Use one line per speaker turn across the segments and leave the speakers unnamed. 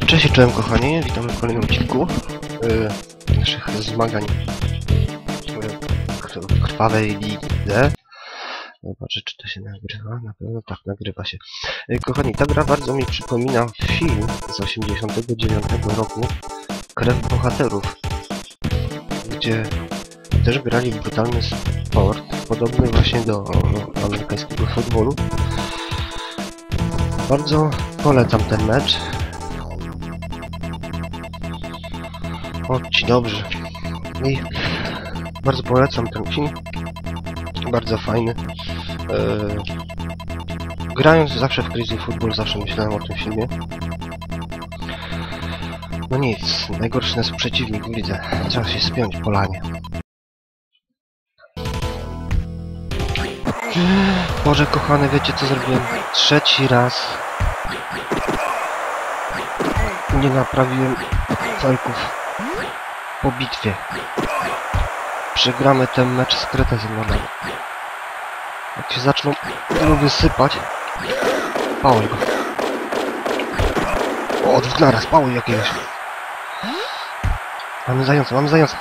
Cześć, czołem kochani, witamy w kolejnym odcinku naszych zmagań w krwawej lidze. Zobaczę, czy to się nagrywa. Na pewno tak, nagrywa się. Kochani, ta gra bardzo mi przypomina film z 1989 roku Krew bohaterów, gdzie też grali w brutalny sport, podobny właśnie do amerykańskiego futbolu. Bardzo polecam ten mecz. O, ci dobrzy. I bardzo polecam ten film. Bardzo fajny. Grając zawsze w Crazy Football, zawsze myślałem o tym filmie. No nic, najgorszy jest przeciwnik w lidze. Trzeba się spiąć po lanie. Boże kochany, wiecie co zrobiłem? Trzeci raz nie naprawiłem felków po bitwie. Przegramy ten mecz z Kretezem. Jak się zaczną wysypać, pałuj go. O, dwóch naraz, pałuj jakiegoś. Mamy zająca, mamy zająca.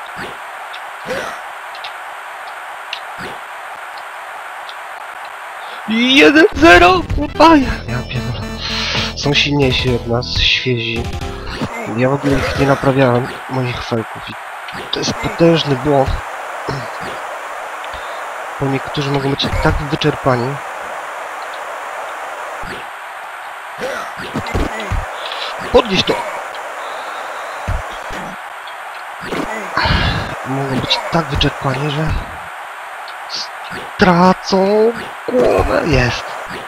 I 1-0! Kurwa! Ja pierdolę. Są silniejsi od nas, świezi. Ja w ogóle ich nie naprawiałem, moich felków. I to jest potężny błąd. Bo niektórzy mogą być tak wyczerpani. Podnieś to! Mogą być tak wyczerpani, że stracą głowę. Jest!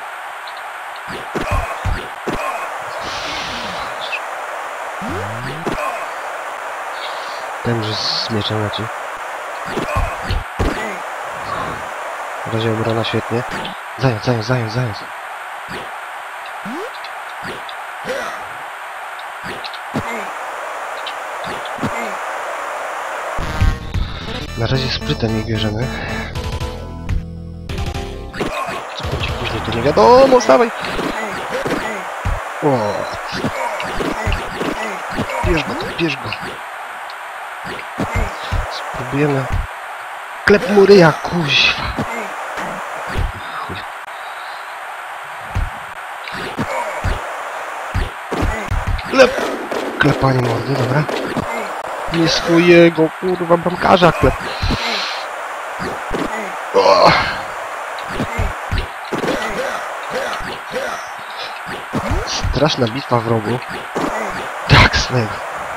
Ten, że z mieczem leci. W razie obrona świetnie. Zając, zając, zając, zając. Na razie sprytem nie bierzemy. Co będzie później, to nie wiadomo, stawaj! O! Bierz go, bierz go. Spróbujemy. Klep mu ryja, kuźwa. Chuj. Klepanie mordy, dobra. Nie swojego, kurwa, bramkarza klep. O! Straszna bitwa w rogu. Tak, swego.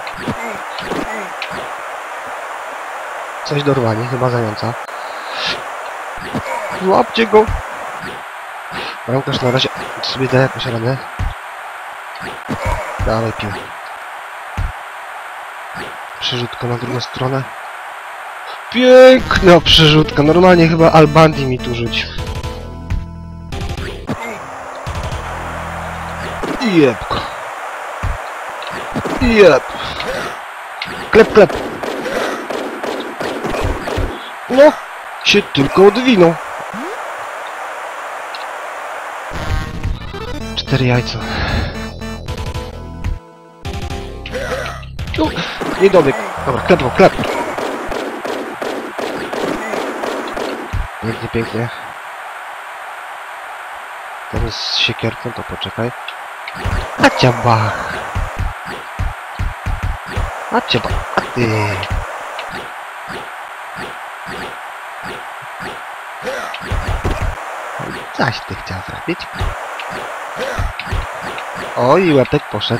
Coś dorwani, chyba zająca. Złapcie go! Bramkarz na razie sobie da jakąś radę. Dawaj pił. Przerzutka na drugą stronę. Piękna przerzutka. Normalnie chyba Albandi mi tu rzucił. Jeb go. Jeb. Klep, klep. No, się tylko odwinął. 4 jajca. Nie dobiegł. Dobra, klep go, klep. Pięknie, pięknie. Teraz z siekierką, to poczekaj. A ciabach. A ciabach. A ty. Zaś ty chciał zrobić. Oj, łepek poszedł.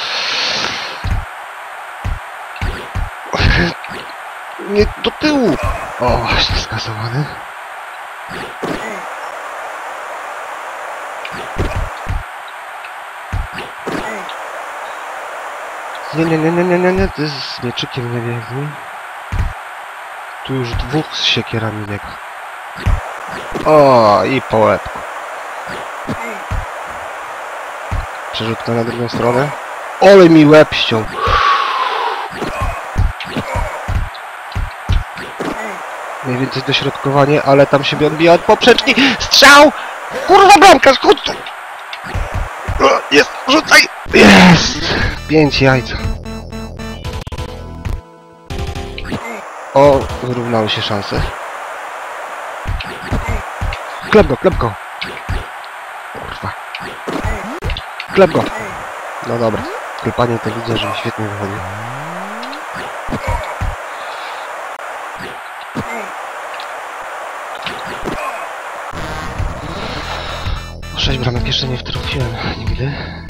Nie do tyłu. O, właśnie skasowany. Nie, ty z mieczykiem nie biegnij. Tu już dwóch z siekierami biega. O, i po łebku. Przerzutka na drugą stronę. Ole mi łeb ściął. Mniej więcej dośrodkowanie, ale tam się odbija od poprzeczki. Strzał! Kurwa bramkarz, chodź tu! Jest! Rzucaj! Jest! 5 jajc. O, wyrównały się szanse. Klep go, klep go! Kurwa. Klep go! No dobra. Klepanie to widzę, że mi świetnie wychodzi. O 6 bramek jeszcze nie wtrafiłem nigdy.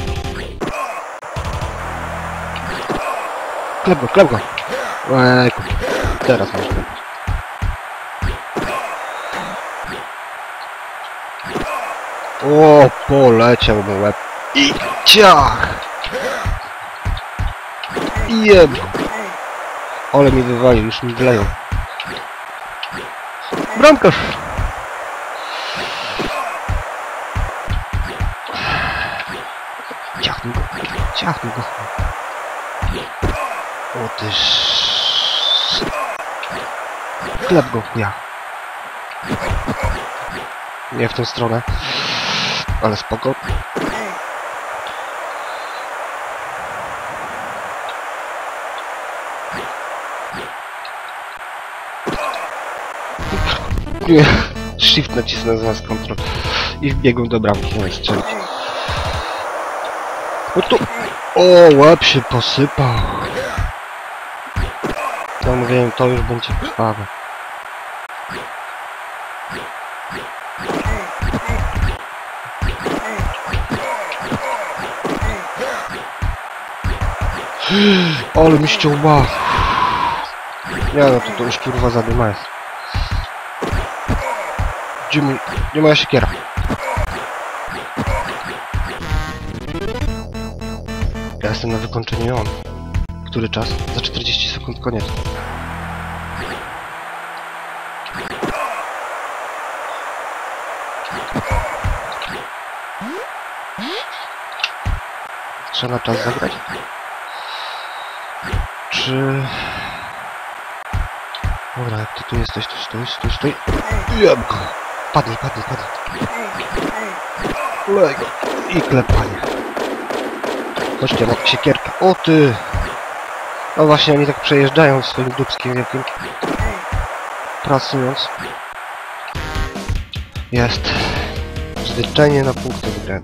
Klep go, klep go! Ejku. Teraz masz klepać. O, poleciał mu łeb. I ciach! Jeb! Ale mi wywalił, już mi wleją. Bramkarz! Ciachnij go, ciachnij go. O tyż... Klep go, ja. Nie w tą stronę. Ale spoko. Nie. Shift nacisnę zamiast kontrol. I wbiegłem do bramki, no i strzelić. O tu! O, łeb się posypał. Ja mówiłem, to już będzie krwawe. Ale mi ściąła. Nie no, to już kurwa zadyma jest. Gdzie moja siekiera? Ja jestem na wykończeniu i on. Który czas? Za 40 sekund koniec. Trzeba czas zagrać? Czy... Dobra, jak ty tu jesteś, to stój. Jeb go! Padnij. Lej go! I klepanie. Chodźcie, mam siekierkę. O ty! No właśnie, oni tak przejeżdżają swoim dupskim wielkim. Prasując. Jest. Zwyczajnie na punkty wygrałem.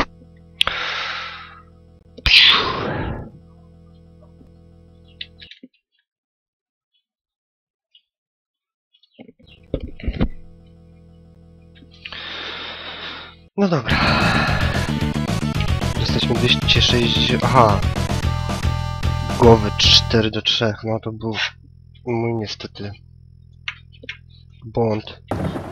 No dobra. Jesteśmy 260... Aha. Głowy 4-3. No to był mój niestety błąd.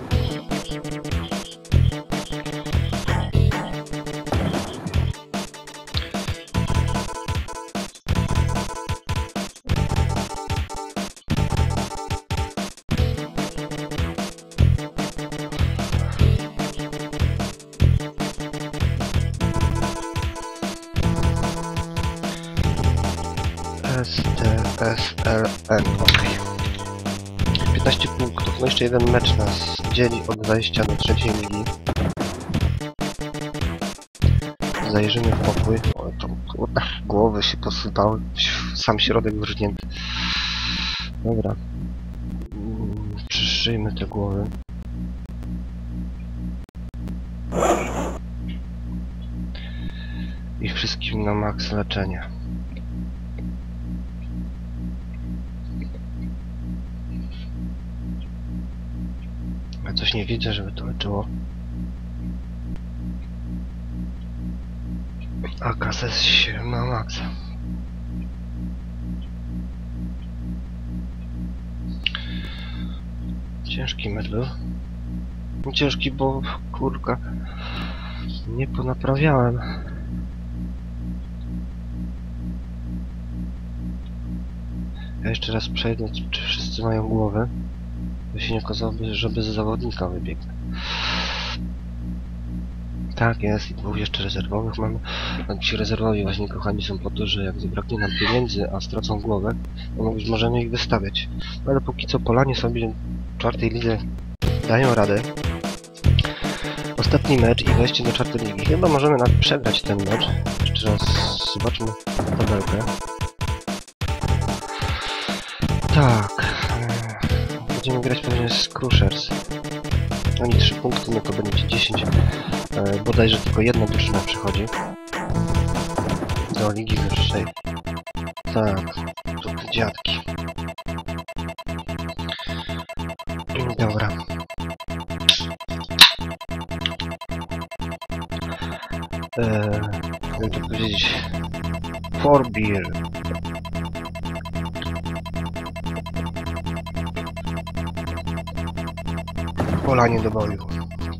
STSLN, ok. 15 punktów, no jeszcze jeden mecz nas dzieli od wejścia do trzeciej ligi. Zajrzymy w pokój. O, to kurde, głowy się posypały, sam środek wyrżnięty. Dobra. Przyszyjmy te głowy. I wszystkim na maks leczenia. Ja coś nie widzę, żeby to leczyło. A kases się na maksa. Ciężki mecz był. Ciężki, bo kurka nie ponaprawiałem. Ja jeszcze raz przejdę, czy wszyscy mają głowę. By się nie okazało, że bez zawodnika wybiegnę. Tak jest, i dwóch jeszcze rezerwowych mamy. A ci rezerwowi właśnie, kochani, są po to, że jak zabraknie nam pieniędzy, a stracą głowę, to już możemy ich wystawiać. Ale póki co Polanie sobie w czwartej lidze dają radę. ostatni mecz i wejście do czwartej ligi. Chyba możemy nawet przegrać ten mecz. Jeszcze raz zobaczmy tabelkę. Tak. Będziemy grać pewnie z Crushers. Oni 3 punkty, my to będzie 10. Bodajże tylko jedna drużyna przychodzi do ligi wyższej. Tak, to te dziadki. Dobra. Jak to powiedzieć? Forbeer. Polanie do boju.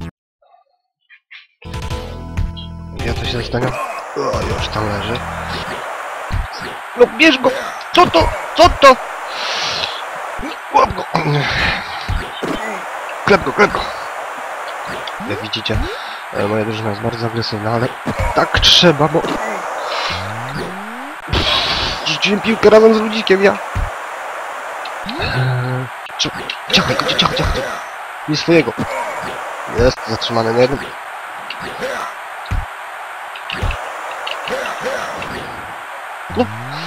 Ja to się zastanawiam. O, już tam leży. No bierz go! Co to? Co to? Łap go! Klep go, klep go! Jak widzicie, moja drużyna jest bardzo agresywna, ale tak trzeba, bo... Rzuciłem piłkę razem z ludzikiem, ja! Ciachaj go, ciachaj. Nie swojego. Jest zatrzymany na jednym. No.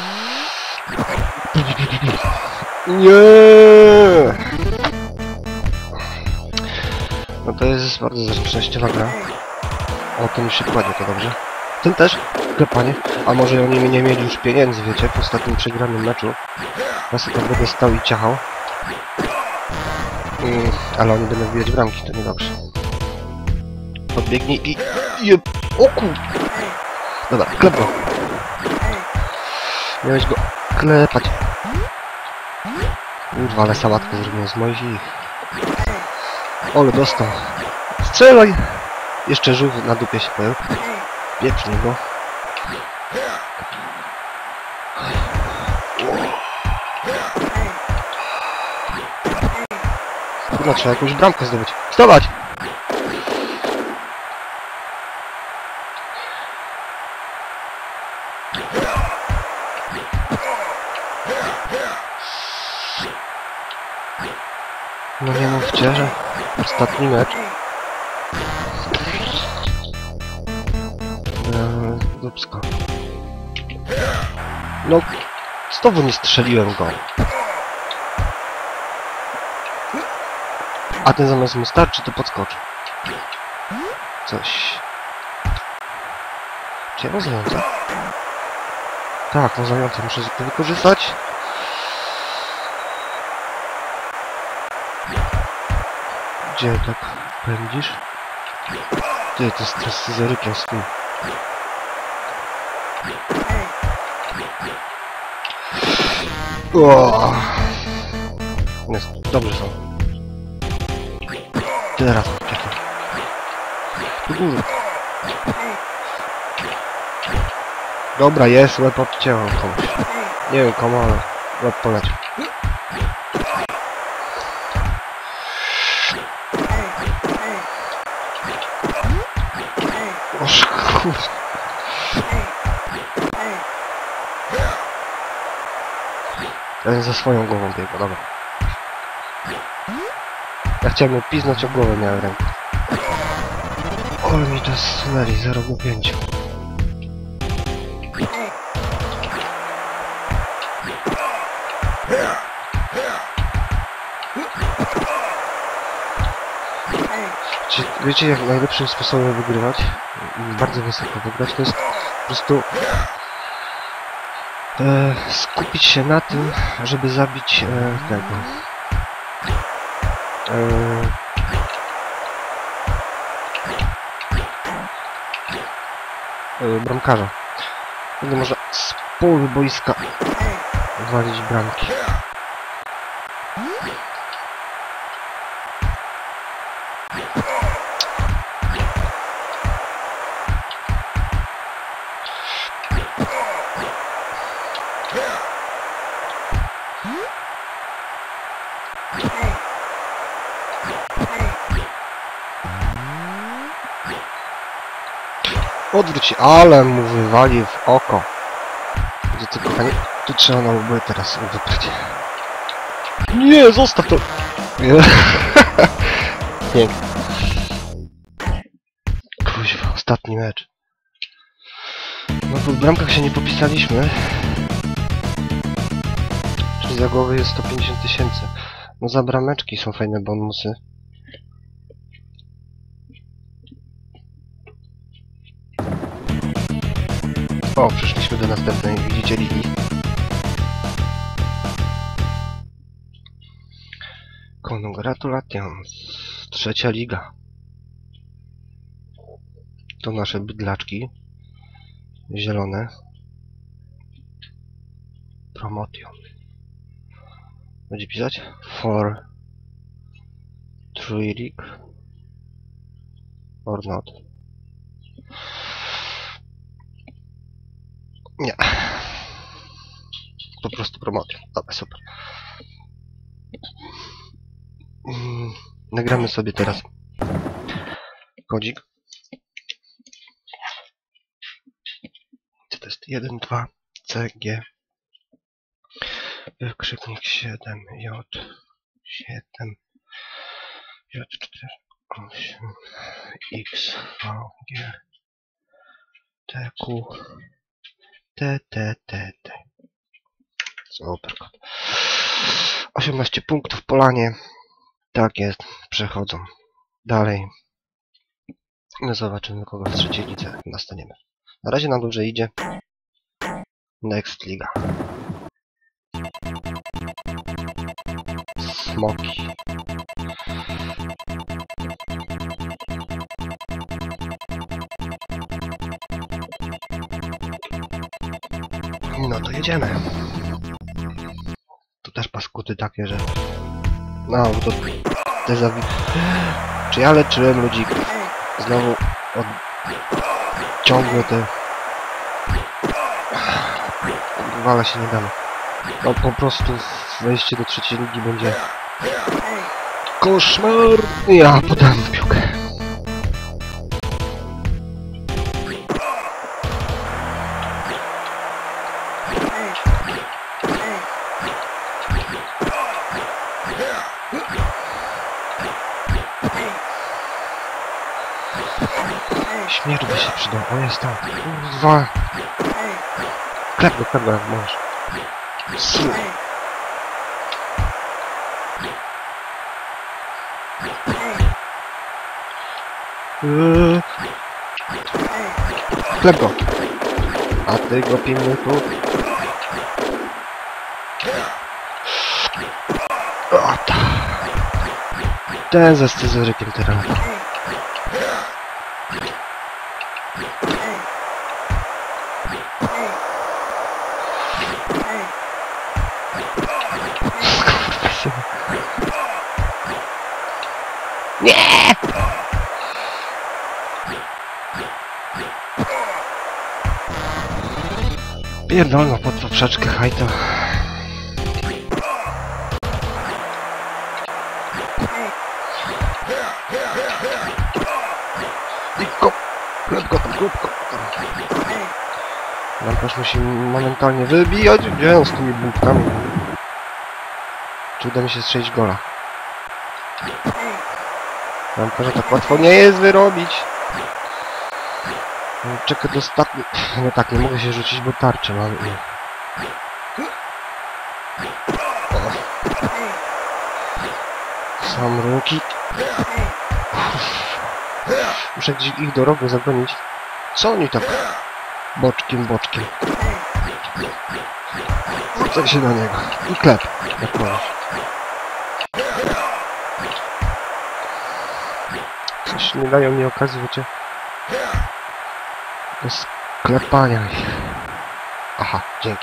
Nie. No to jest bardzo zręcznościowa gra. O, ten już się kładzie, to dobrze. Ten też? Klepanie. A może oni nie mieli już pieniędzy, wiecie, w ostatnim przegranym meczu. Ja sobie tam będę stał i ciachał. Ale oni będą wbijać bramki, to niedobrze. Podbiegnij i... O kur... Dobra, klep go. Miałeś go klepać. Kurwa, ale sałatkę zrobiłem z moich ich. Ole, dostał. Strzelaj! Jeszcze żółw na dupie się pojawił. Pieprznie go. Kurwa, trzeba jakąś bramkę zdobyć. Wstawać! No nie mówcie, że ostatni mecz. Dupsko. No, znowu nie strzeliłem go. A ten zamiast mu starczy, to podskoczy. Coś. Czy ja rozwiązę? Tak, rozwiązę. Muszę to wykorzystać. Gdzie tak pędzisz? Ty, to jest teraz scyzorykiem z tym. O! Jest, dobrze są. Teraz czekaj. Do góry. Dobra, jest, łeb obcięłam komuś. Nie wiem komu, ale łeb poleciał. Oż kurde. Ten za swoją głową biegł, dobra. Ja chciałem mu piznąć o głowę, miałem rękę. Ale mi to zsunęli, 0,5. Wiecie, jak najlepszym sposobem wygrywać i bardzo wysoko wygrać, to jest po prostu skupić się na tym, żeby zabić tego bramkarza. Wtedy można z połowy boiska walić bramki. Odwróć się, ale mu wywali w oko. Gdzie ty, kochanie? Tu trzeba na łby teraz wybrać. Nie, zostaw to! Pięknie. Ostatni mecz. No po bramkach się nie popisaliśmy. Czyli za głowę jest 150 000. No za brameczki są fajne bonusy. O, przyszliśmy do następnej, widzicie, ligi. Congratulations. 3. liga. To nasze bydlaczki. Zielone. Promotion. Będzie pisać? For 3 league. Or not. Nie. Po prostu promotion. Dobra, super. Nagramy sobie teraz kodzik. Co to jest? 1, 2, CG. Wykrzyknik 7, J, 7, J4, 8, X, V, G, T, Q, T, T, T, T. Super. 18 punktów po lanie. Tak jest. Przechodzą. Dalej. No zobaczymy, kogo w 3. lidze nastaniemy. Na razie nam dobrze idzie. Next liga. Smoki. No to jedziemy. Tu też paskuty takie, że... No, to... Te zawi... Czy ja leczyłem ludzików? Znowu... Ciągle te... Wala się nie damy. No po prostu wejście do 3. ligi będzie... Koszmar! Ja podam piłkę. Śmierć by się przydał. O, jest tam. Kurwa. Klep go jak możesz. Klep go. A ty go pilnuj tu. O, ta. Ten ze scyzorykiem teraz. Nie! Pierdolno pod poprzeczkę, hajto. I go! Krótko tam, krótko. Lampasz musi momentalnie wybijać. Gdzie on z tymi bunkami? Czy uda mi się strzelić gola? Lamparza tak łatwo nie jest wyrobić. Czekaj do ostatni... No tak, nie mogę się rzucić, bo tarczę mam i... Sam ruki. Muszę gdzieś ich do rogu zagonić. Co oni tak? Boczkiem. Rzucę się na niego. I klep, jak możesz. Coś nie dają mi okazji, wiecie? Do sklepania ich. Aha, dzięki.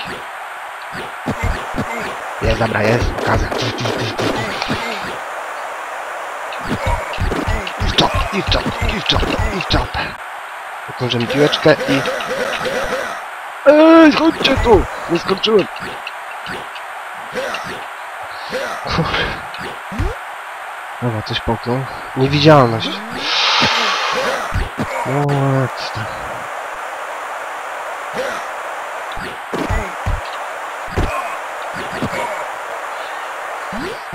Jest, dobra, jest. Okazja. I w czop. Pokończę mi piłeczkę i... Ej, chodźcie tu! Nie skończyłem. Dobra, coś połknął. Niewidzialność. No, ekstra.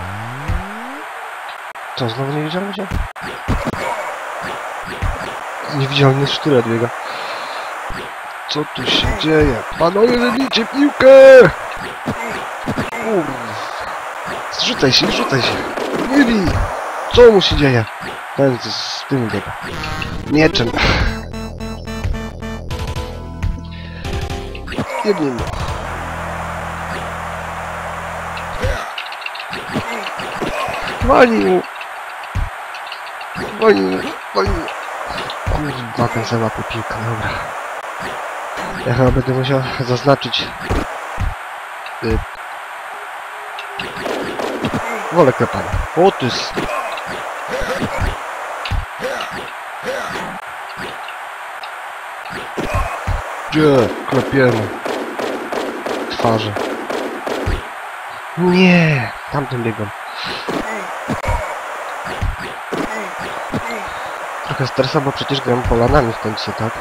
Co, znowu niewidzialność? Niewidzialny sztylet biega. Co tu się dzieje? Panowie, wybijcie piłkę! Zrzucaj się, zrzucaj się! Nie bij! Co mu się dzieje? Ten z tym biega. Mieczem. Nie bij mu. Walnij mu! Walnij mu! Walnij mu! Kurwa, ten załapie piłkę, dobra. Ja chyba będę musiał zaznaczyć... wolę klepania. Otys! Gdzie? Klepiemy. Twarze. Nie! Tamtym biegam. Trochę stresa, bo przecież gram Polanami w końcu, tak?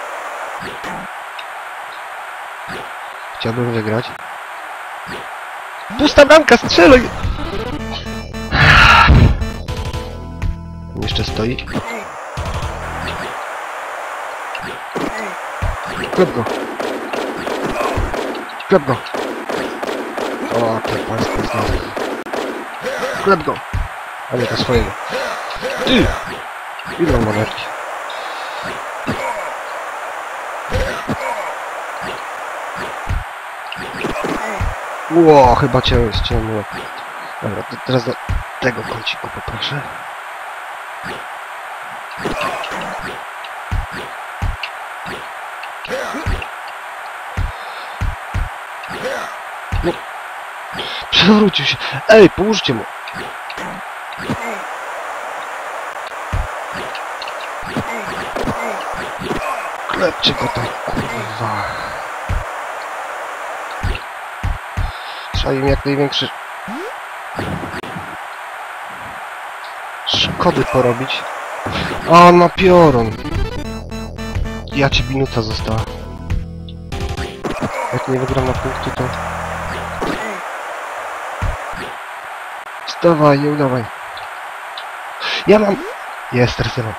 Chciałbym wygrać. Pusta bramka, strzelaj! Jeszcze stoi. Klep go! Klep go! O, to państwo znowu. Klep go! A nie, to swojego. Ty! Ile on ma nerki? Ło, chyba cię ściągnął. Dobra, to teraz do tego kąciku poproszę. No. Przewrócił się. Ej, pomóżcie mu. Klepcie go tam, kurwa. Trzeba im jak największy szkody porobić. A, na piorun. Ja ci minuta została. Jak nie wygram na punkty, to... Wstawaj, nie udawaj. Ja mam... Jest, teraz ja mam.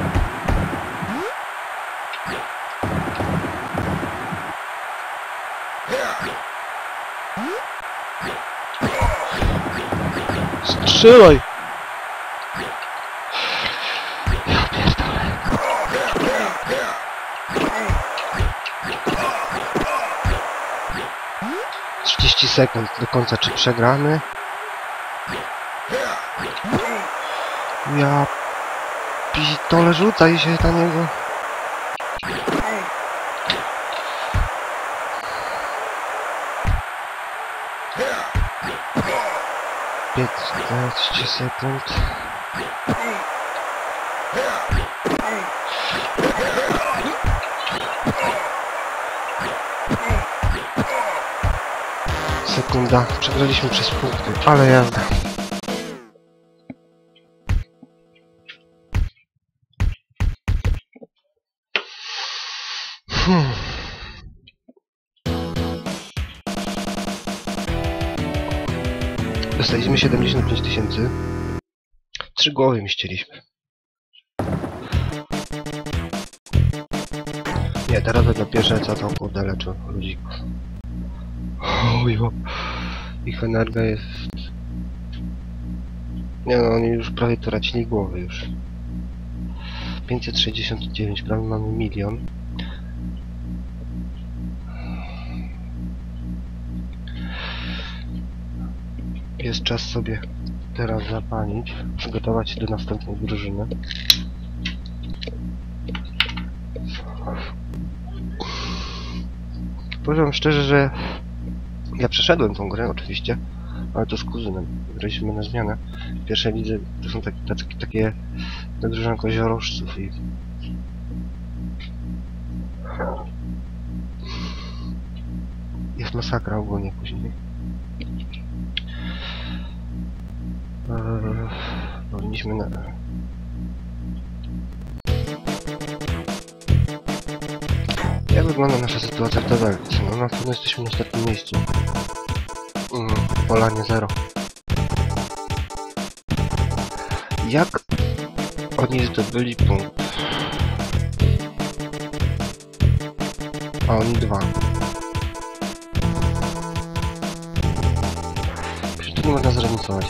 Strzelaj! Ja pierdolę. 30 sekund do końca, czy przegramy? Ja... pitole, rzucaj się na niego. 15 sekund. Sekunda. Przegraliśmy przez punkty, ale jazda. Dostaliśmy 75 000. 3 głowy mi ścieliśmy. Nie, teraz będę pierwsze co tam kurde leczą ludzików. Ojo. Ich energia jest... Nie no, oni już prawie tracili głowy już. 569, prawie mamy 1 000 000. Jest czas sobie teraz zapalić, przygotować się do następnej drużyny. Powiem szczerze, że ja przeszedłem tą grę oczywiście, ale to z kuzynem. Graliśmy na zmianę. W pierwszej lidze to są takie drużyny koziorożców i... Jest masakra ogólnie później. Powinniśmy na... Jak wygląda nasza sytuacja w tabelce? No na pewno jesteśmy na ostatnim miejscu. Polanie 0. Jak oni zdobyli punkt? A oni 2. Przecież tu nie można zremisować.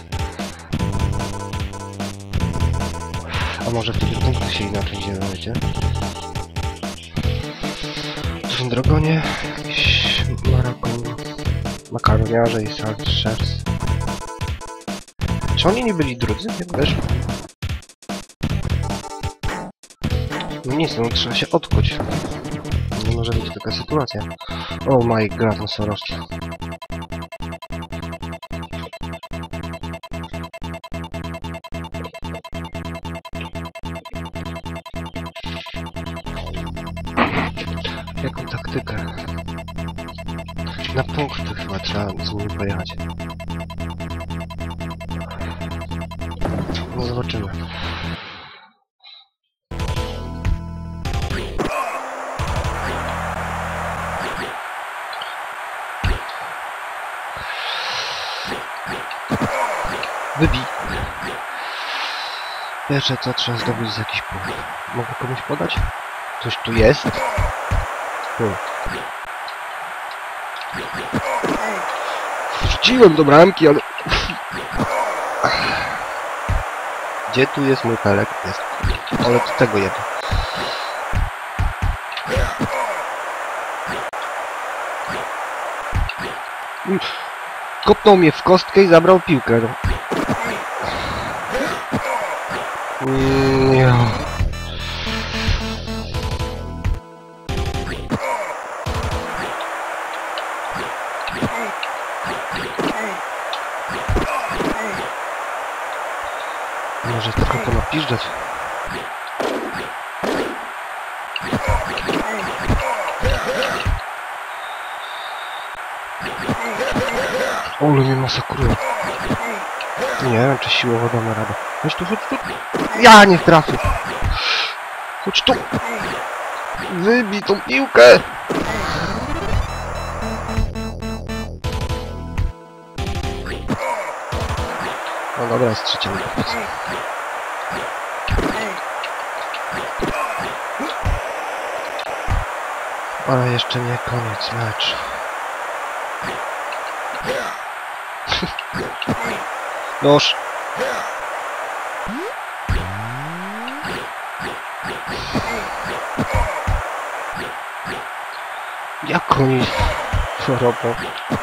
A może wtedy punkty się inaczej dzielą, wiecie? To są dragonie, jakiś makaroniarze i saltshers. Czy oni nie byli drudzy, jak weszli? No nic, no trzeba się odkuć. Nie może być taka sytuacja. Oh my god, nosorożki. Jaką taktykę? Na punkty chyba trzeba z nimi pojechać. No zobaczymy. Wybij. Jeszcze co trzeba zdobyć z jakiś punkt. Mogę komuś podać? Coś tu jest? Wrzuciłem do bramki, ale... Gdzie tu jest mój pelek? Jest. Ale do tego jedy. Kopnął mnie w kostkę i zabrał piłkę. Nie. Może tylko to napiżdżać. Ole mnie masakruje. Nie wiem, czy siłowo damy radę. Chodź tu, chodź tu. Ja nie trafię. Chodź tu. Wybij tą piłkę. No dobra, jest trzecia. Ale jeszcze nie koniec meczu. Noż. Jak oni to robią?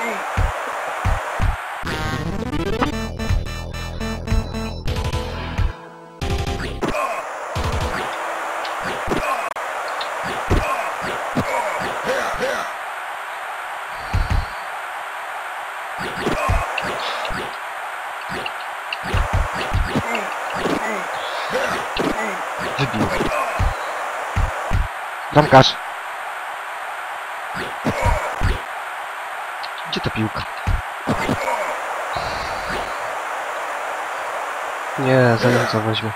Wybił. Bramkarz. Gdzie ta piłka? Nie, zająca weźmie.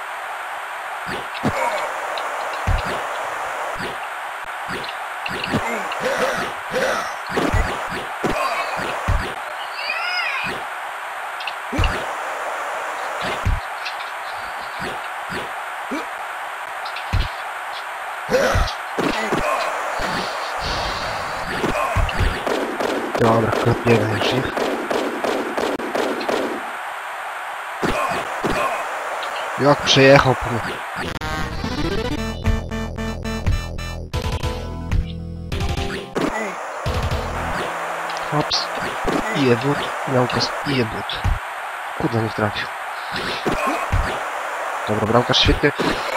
Dobra, klepiemy już ich. Jak przejechał po mnie. Hops. I jebut. Miałkas i jebut. Kurde, nie trafił. Dobra, bramkarz świetny.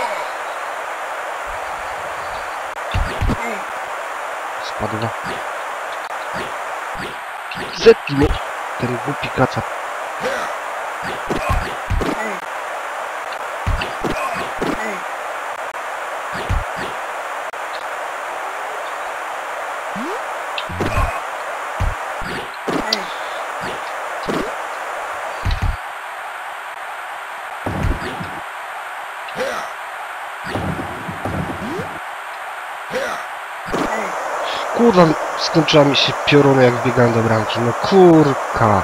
Spadła. Zetnij mnie, ten głupi kaca. Kurwa, skończyła mi się pioruna jak biegałem do bramki. No kurka.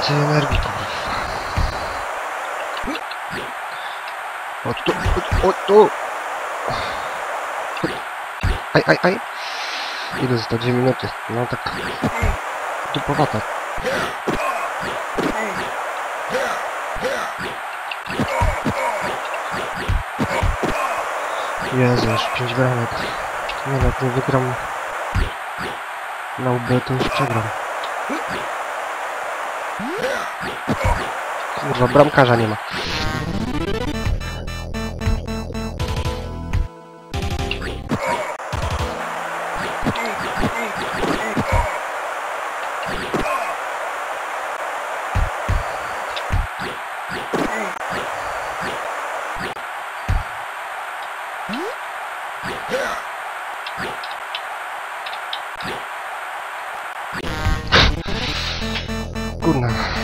więcej energii, kurwa. Chodź tu, chodź tu. Aj. Ile za to 2 minuty? No tak... Dupowata. Jezu, już 5 bramek. Nie, jak nie wygram na UB, to już przegram. Kurwa, bramkarza nie ma. Kurna.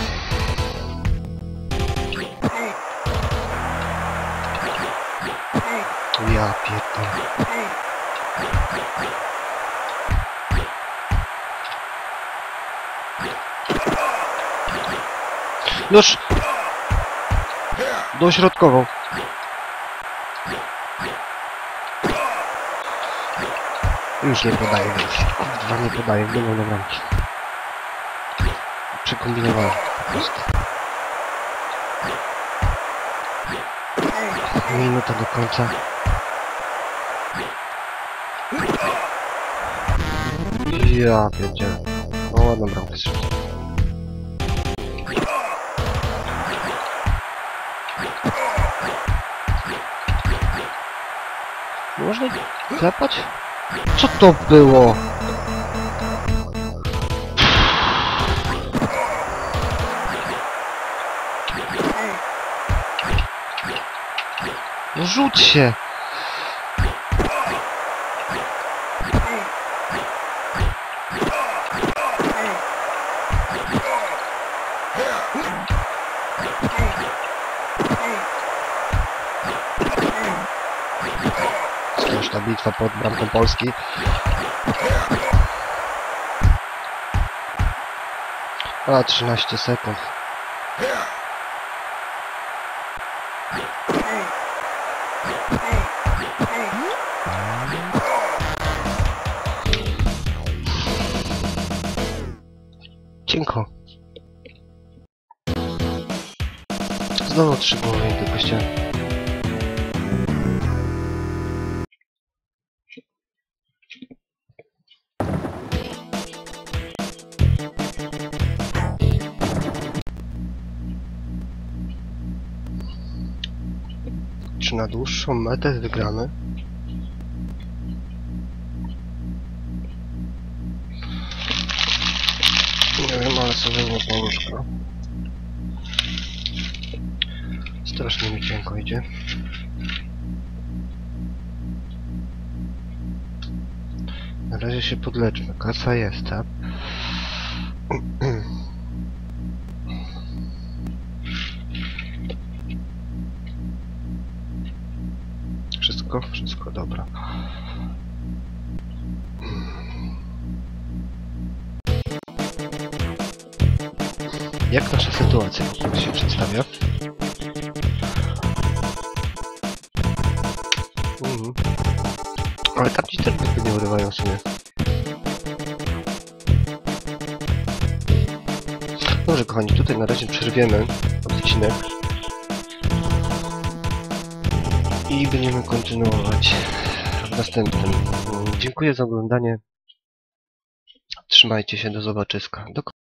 Ja pierdolę. Noż! Dośrodkową. Już nie podaję, więc kurwa nie podaję, wbiegną do bramki. Przekombinowałem po prostu. Minuta do końca. Ja pierdzielę. No ładną bramkę strzelił. Można klepać? Co to było? No rzuć się! Straszna bitwa pod bramką Polski. A 13 sekund. Cienko. Znowu 3 głowy, tylko chciałem. Czy na dłuższą metę wygramy? Nie wiem, ale sobie złapał łóżko. Strasznie mi cienko idzie. Na razie się podleczmy. Kasa jest, tak? Wszystko dobra. Jak nasza sytuacja się przedstawia? Ale tam ci też nie urywają sobie. Dobrze, kochani, tutaj na razie przerwiemy odcinek. I będziemy kontynuować w następnym. Dziękuję za oglądanie. Trzymajcie się, do zobaczyska.